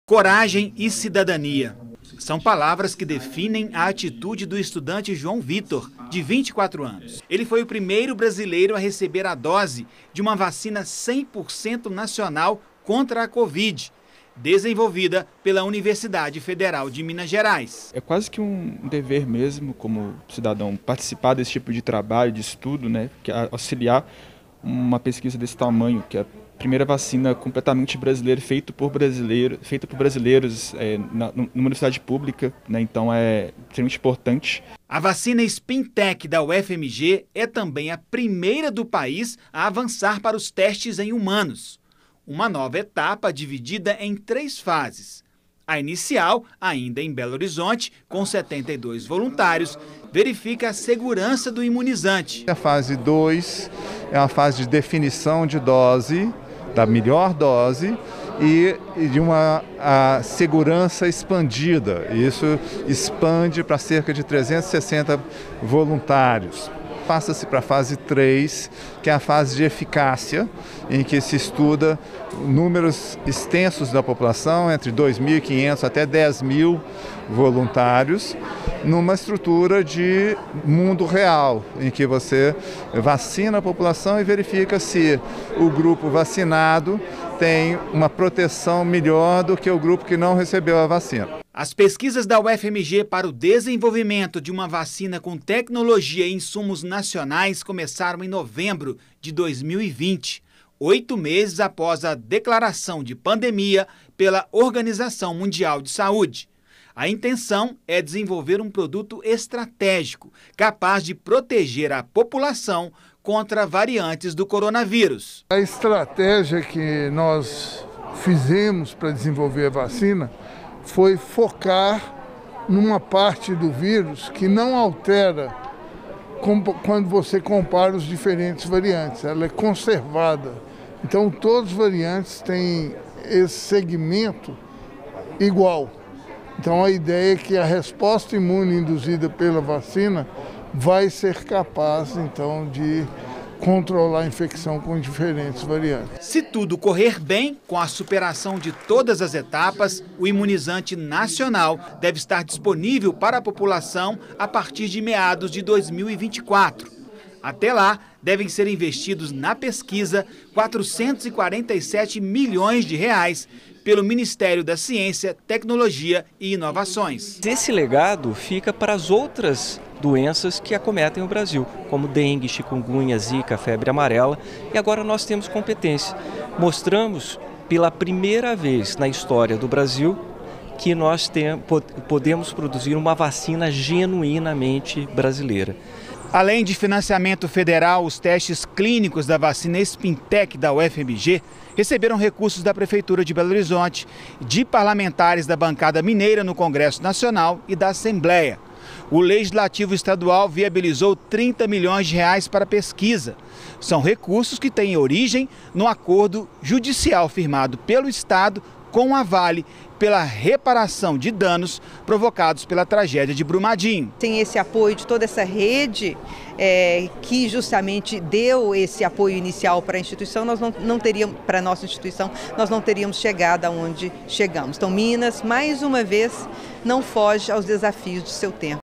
Coragem e cidadania. São palavras que definem a atitude do estudante João Vitor, de 24 anos. Ele foi o primeiro brasileiro a receber a dose de uma vacina 100% nacional contra a Covid, desenvolvida pela Universidade Federal de Minas Gerais. É quase que um dever mesmo, como cidadão, participar desse tipo de trabalho, de estudo, né, que é auxiliar uma pesquisa desse tamanho, que é a primeira vacina completamente brasileira, feita por brasileiros numa universidade pública, né, então é extremamente importante. A vacina Spintec da UFMG é também a primeira do país a avançar para os testes em humanos. Uma nova etapa dividida em 3 fases. A inicial, ainda em Belo Horizonte, com 72 voluntários, verifica a segurança do imunizante. A fase 2 é uma fase de definição de dose, da melhor dose e de uma segurança expandida. Isso expande para cerca de 360 voluntários. Passa-se para a fase 3, que é a fase de eficácia, em que se estuda números extensos da população, entre 2.500 até 10.000 voluntários, numa estrutura de mundo real, em que você vacina a população e verifica se o grupo vacinado tem uma proteção melhor do que o grupo que não recebeu a vacina. As pesquisas da UFMG para o desenvolvimento de uma vacina com tecnologia e insumos nacionais começaram em novembro de 2020, 8 meses após a declaração de pandemia pela Organização Mundial de Saúde. A intenção é desenvolver um produto estratégico, capaz de proteger a população contra variantes do coronavírus. A estratégia que nós fizemos para desenvolver a vacina foi focar numa parte do vírus que não altera quando você compara os diferentes variantes. Ela é conservada. Então, todas as variantes têm esse segmento igual. Então, a ideia é que a resposta imune induzida pela vacina vai ser capaz, então, de controlar a infecção com diferentes variantes. Se tudo correr bem, com a superação de todas as etapas, o imunizante nacional deve estar disponível para a população a partir de meados de 2024. Até lá, devem ser investidos na pesquisa 447 milhões de reais pelo Ministério da Ciência, Tecnologia e Inovações. Esse legado fica para as outras doenças que acometem o Brasil, como dengue, chikungunya, zika, febre amarela, e agora nós temos competência. Mostramos pela primeira vez na história do Brasil que nós podemos produzir uma vacina genuinamente brasileira. Além de financiamento federal, os testes clínicos da vacina Spintec da UFMG receberam recursos da Prefeitura de Belo Horizonte, de parlamentares da bancada mineira no Congresso Nacional e da Assembleia. O Legislativo Estadual viabilizou 30 milhões de reais para pesquisa. São recursos que têm origem no acordo judicial firmado pelo Estado com a Vale pela reparação de danos provocados pela tragédia de Brumadinho. Tem esse apoio de toda essa rede que justamente deu esse apoio inicial para a instituição, nós não teríamos, para a nossa instituição, nós não teríamos chegado aonde chegamos. Então, Minas, mais uma vez, não foge aos desafios do seu tempo.